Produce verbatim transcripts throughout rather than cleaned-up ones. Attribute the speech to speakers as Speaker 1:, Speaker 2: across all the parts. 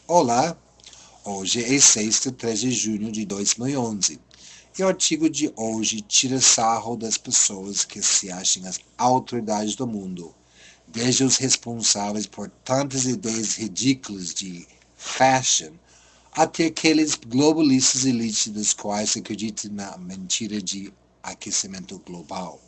Speaker 1: Olá, hoje é sexta, treze de junho de dois mil e onze. E o artigo de hoje tira sarro das pessoas que se acham as autoridades do mundo, desde os responsáveis por tantas ideias ridículas de fashion, até aqueles globalistas elite dos quais acreditam na mentira de aquecimento global.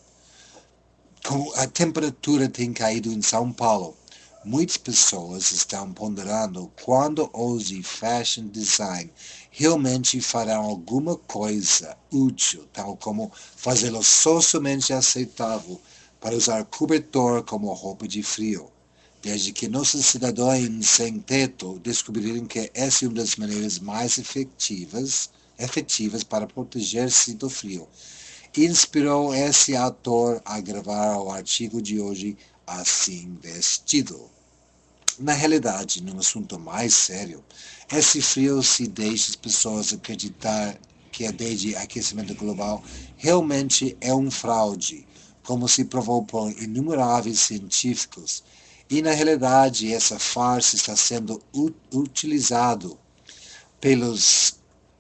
Speaker 1: Com a temperatura tem caído em São Paulo, muitas pessoas estão ponderando quando os de fashion design realmente farão alguma coisa útil, tal como fazê-lo socialmente aceitável para usar cobertor como roupa de frio, desde que nossos cidadãos sem teto descobriram que essa é uma das maneiras mais efetivas, efetivas para proteger-se do frio. Inspirou esse autor a gravar o artigo de hoje assim vestido. Na realidade, num assunto mais sério, esse frio se deixa as pessoas acreditar que a ideia de aquecimento global realmente é um fraude, como se provou por inumeráveis científicos. E na realidade, essa farsa está sendo utilizado pelos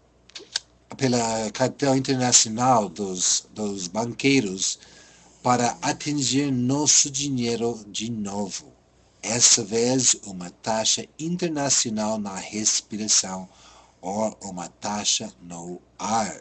Speaker 1: pela cartel internacional dos, dos banqueiros para atingir nosso dinheiro de novo. Essa vez, uma taxa internacional na respiração ou uma taxa no ar.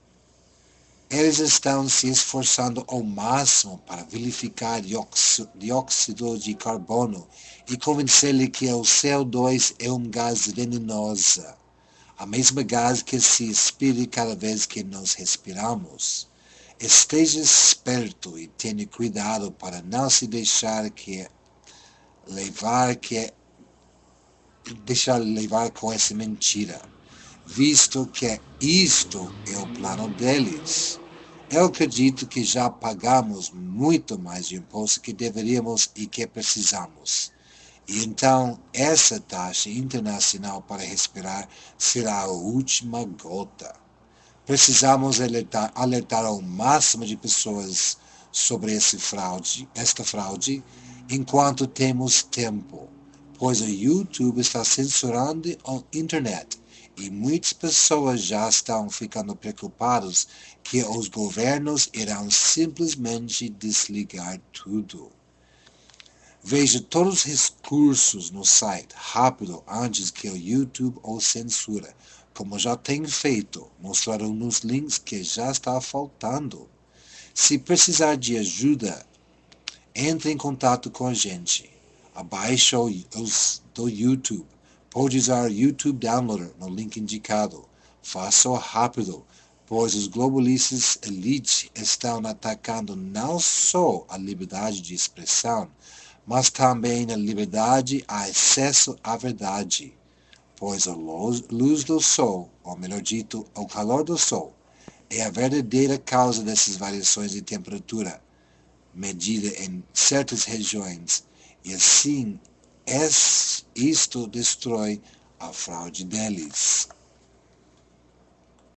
Speaker 1: Eles estão se esforçando ao máximo para vilificar dióxido de carbono e convencer-lhe que o C O dois é um gás venenoso, a mesma gás que se expire cada vez que nos respiramos. Esteja esperto e tenha cuidado para não se deixar que levar que deixar levar com essa mentira, visto que isto é o plano deles. Eu acredito que já pagamos muito mais de imposto que deveríamos e que precisamos. E então, essa taxa internacional para respirar será a última gota. Precisamos alertar, alertar ao máximo de pessoas sobre esse fraude, esta fraude, enquanto temos tempo, pois o YouTube está censurando a internet e muitas pessoas já estão ficando preocupadas que os governos irão simplesmente desligar tudo. Veja todos os recursos no site rápido antes que o YouTube o censura, como já tenho feito, mostrando nos links que já está faltando. Se precisar de ajuda, entre em contato com a gente. Abaixo os do YouTube. Pode usar o YouTube Downloader no link indicado. Faça-o rápido, pois os globalistas elite estão atacando não só a liberdade de expressão, mas também a liberdade a acesso à verdade, pois a luz do sol, ou melhor dito, o calor do sol, é a verdadeira causa dessas variações de temperatura, medida em certas regiões, e assim isto destrói a fraude deles.